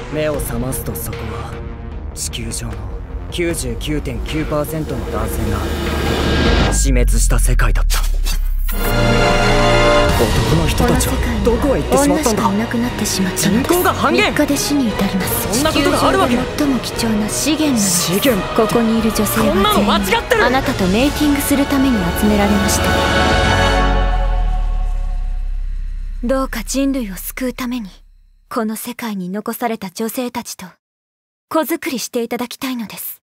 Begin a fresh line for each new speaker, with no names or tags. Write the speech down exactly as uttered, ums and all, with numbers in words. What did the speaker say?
目を覚ますとそこは地球上の きゅうじゅうきゅうてんきゅうパーセント の男性が死滅した世界だった。男の人たちはどこへ行ってしまったんだ。
女しかいなくなってしまったのです。
人口が半減。
みっかで死に至ります。
そんなことがあるわけ。
地球上で最も貴重な資源なのです。
資源。
ここにいる女性は
こんなの間違ってる。
あなたとメイキングするために集められました。どうか人類を救うためにこの世界に残された女性たちと子作りしていただきたいのです。